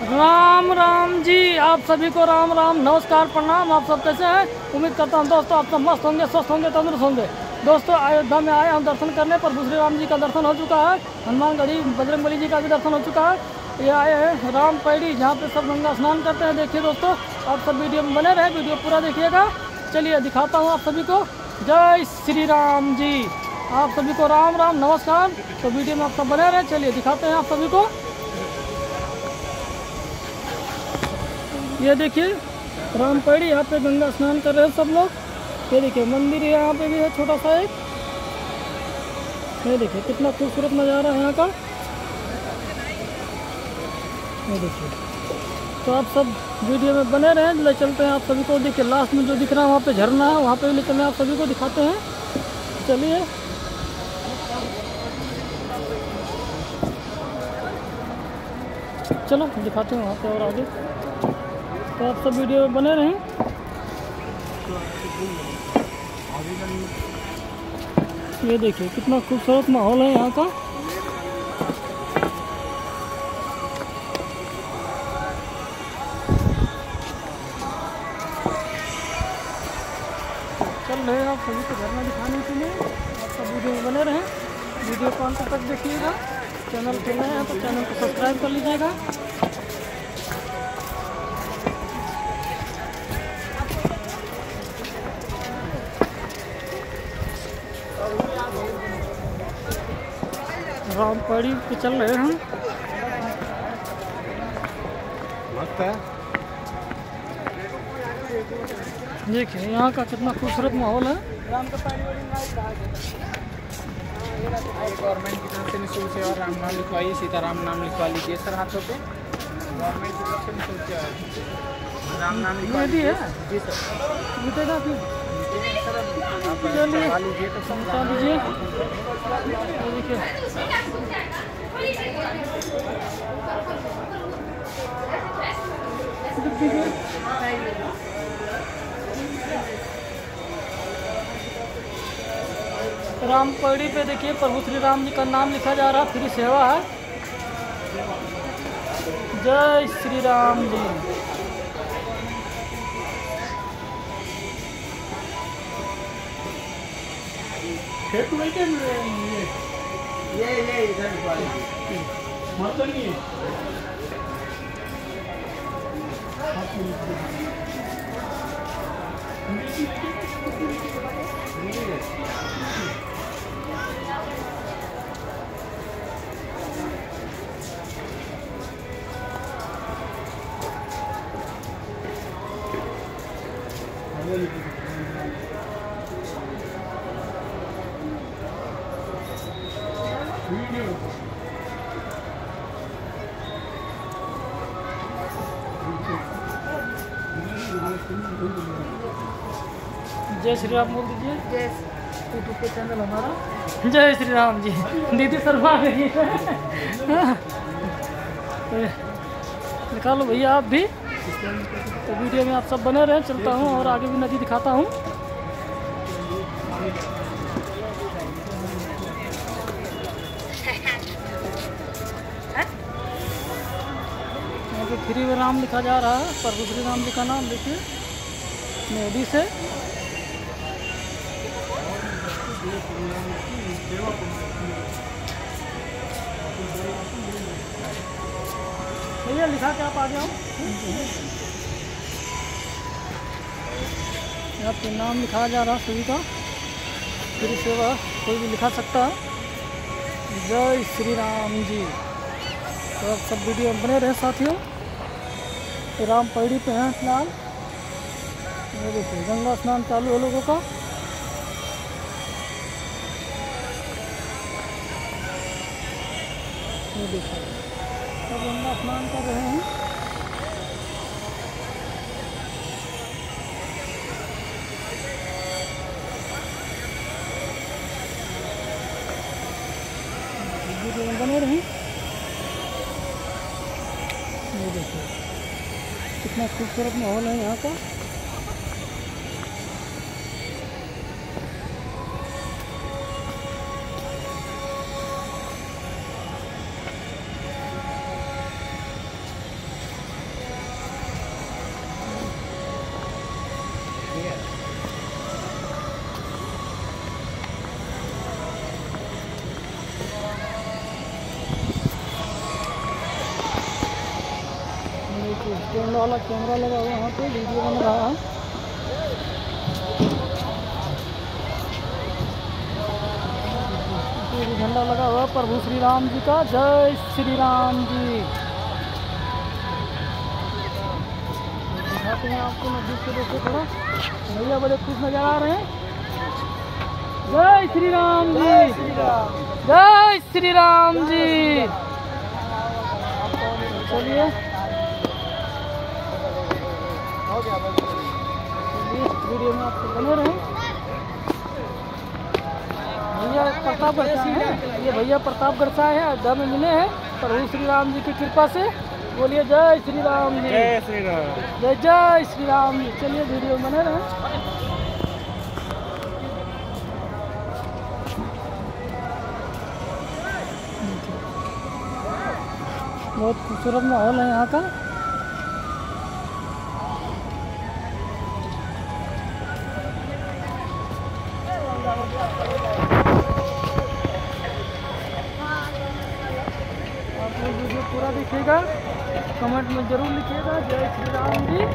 राम राम जी, आप सभी को राम राम, नमस्कार, प्रणाम। आप सब कैसे हैं? उम्मीद करता हूं दोस्तों आप सब मस्त होंगे, स्वस्थ होंगे, तंदुरुस्त होंगे। दोस्तों अयोध्या में आए हम दर्शन करने पर। श्री राम जी का दर्शन हो चुका है, हनुमानगढ़ी बजरंगबली जी का भी दर्शन हो चुका है। ये आए हैं राम पैड़ी, जहाँ पे सब गंगा स्नान करते हैं। देखिए दोस्तों, आप सब वीडियो में बने रहे, वीडियो पूरा देखिएगा। चलिए दिखाता हूँ आप सभी को। जय श्री राम जी, आप सभी को राम राम, नमस्कार। तो वीडियो में आप सब बने रहे, चलिए दिखाते हैं आप सभी को। ये देखिए राम पैड़ी, यहाँ पे गंगा स्नान कर रहे हैं सब लोग। ये देखिए मंदिर यहाँ पे भी है छोटा सा एक। ये देखिए कितना खूबसूरत नज़ारा है यहाँ का। ये देखिए, तो आप सब वीडियो में बने रहें। ले चलते हैं आप सभी को। देखिए लास्ट में जो दिख रहा है वहाँ पे झरना है, वहाँ पे ले चलते हैं, आप सभी को दिखाते हैं। चलिए चलो दिखाते हैं वहाँ पे और आगे। तो आप सब वीडियो में बने रहें। ये देखिए कितना खूबसूरत माहौल है यहाँ का। चल रहे हैं आप सभी को झरना दिखाने के लिए। आप सब वीडियो में बने रहें, वीडियो को अंत तक देखिएगा। चैनल पे नए हैं तो चैनल को सब्सक्राइब कर लीजिएगा। राम पैड़ी पे चल रहे हैं। मस्त है। देखिए यहाँ का कितना खूबसूरत माहौल है। गवर्नमेंट की तरफ से निःशुल्क सेवा राम नाम लिखवाइए, सीताराम नाम लिखवा लीजिए सर हाथों पे। गवर्नमेंट की तरफ से निःशुल्क सेवा है, राम नाम लिखवा दी है। जी सर। मिटेगा फिर सर आप चलिए करवा लीजिए तो समझा दीजिए। देखिए राम पैड़ी पे देखिए प्रभु श्री राम जी का नाम लिखा जा रहा है। फ्री सेवा है। जय श्री राम जी। खेत में क्या ये इधर मतलब नहीं जय श्री राम बोल दीजिए। जय यूट्यूब पे चैनल हमारा। जय श्री राम जी। दीदी शर्मा गई है। निकालो भैया आप भी। तो वीडियो में आप सब बने रहें, चलता हूँ और आगे भी नदी दिखाता हूँ। यहाँ पे फ्री में राम लिखा जा रहा है। प्रभु श्री राम जी का नाम देखिए मेडी से। भैया लिखा के आप आ जाओ। यहाँ पे नाम लिखा जा रहा सभी का। फ्री सेवा कोई भी लिखा सकता है। जय श्री राम जी। तो आप सब वीडियो में बने रहे साथियों। तो राम पैड़ी पे हैं फिलहाल। ये देखिए गंगा स्नान चालू है लोगों का। ये देखिए सब गंगा स्नान कर रहे हैं। वीडियो में बने रहें। ये देखिए कितना खूबसूरत माहौल है यहाँ का। देखिए स्टैंड वाला कैमरा लगा हुआ वहाँ पे वीडियो बन रहा है। झंडा लगा हुआ प्रभु श्री राम जी का। जय श्री राम जी। दिखाते हैं आपको नजदीक से, देखो थोड़ा भैया बड़े खुश नजर आ रहे हैं। जय श्री राम जी, जय श्री राम जी। चलिए वीडियो में आपको बने रहे। भैया प्रतापगढ़ से हैं, ये भैया प्रतापगढ़ से आए हैं, अयोध्या में मिले हैं प्रभु श्री राम जी की कृपा से। बोलिए जय श्री राम जी, जय श्री राम, जय जय श्री राम जी। चलिए वीडियो में बने रहे। बहुत खूबसूरत माहौल है यहाँ का। आप लोग वीडियो पूरा देखिएगा, कमेंट में जरूर लिखिएगा जय श्री राम जी।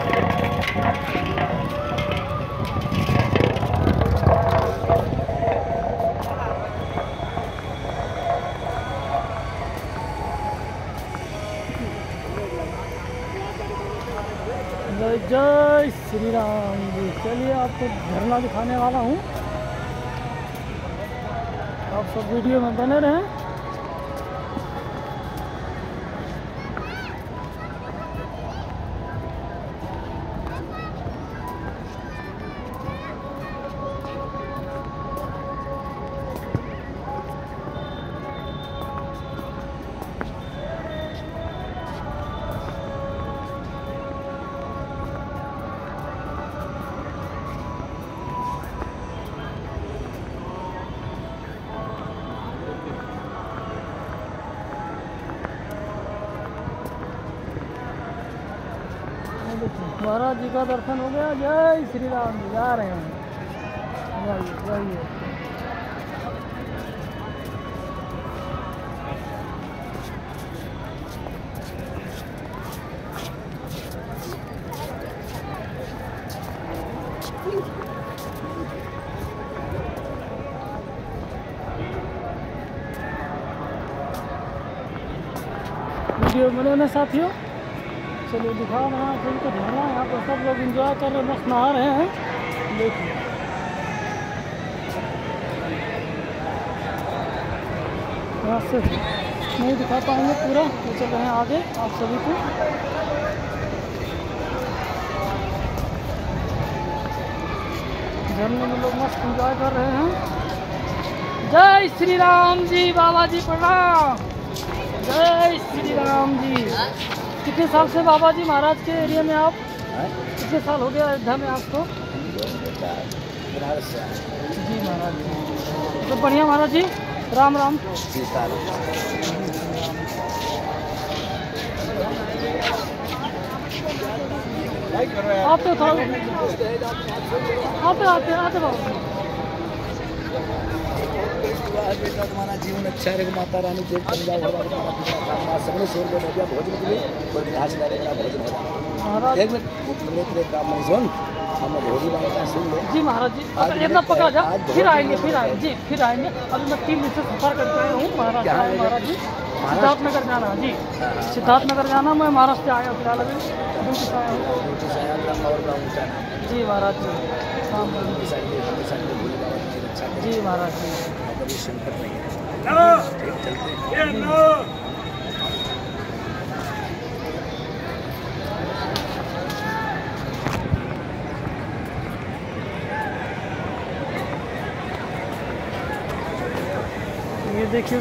जय जय श्री राम जी। चलिए आपको झरना दिखाने वाला हूँ, आप सब वीडियो में बने रहें। महाराज जी का दर्शन हो गया। जय श्री राम जी। जा रहे हैं, जाइए जाइए। वीडियो बनाने साथियों, चलिए दिखा रहे हैं आप सबको झरना। यहाँ पर सब लोग एंजॉय कर रहे हैं, मस्त नहा रहे हैं। देखिए यहाँ से नहीं दिखा पाएंगे पूरा, तो चल रहे हैं आगे आप सभी को। झरने में लोग मस्त एंजॉय कर रहे हैं। जय श्री राम जी। बाबा जी प्रणाम। जय श्री राम जी। कितने साल से बाबा जी महाराज के एरिया में आप, कितने साल हो गया अयोध्या में आपको? जी महाराज जी, तो बढ़िया महाराज जी। राम राम। आते था, आते आते आते बाबा। तुम्हारा जीवन अच्छा रहेगा। माता रानी के पंजाब सबने शोर कर दिया भोजन के लिए, कोई आज करेगा भोजन महाराज। एक मिनट काम नहीं सुन, हम भोजी बात सुन लो। जी महाराज जी, अगर इतना पकड़ा जा, फिर आएंगे जी, फिर आएंगे। अभी मैं 3 दिन से सफर करके आया हूँ महाराज। महाराज जी सिद्धार्थनगर जाना। जी सिद्धार्थनगर जाना, मैं महाराष्ट्र से आया फिलहाल, अभी ड्यूटी से आया हूँ। जी महाराज जी, जी महाराज जी। ये देखिए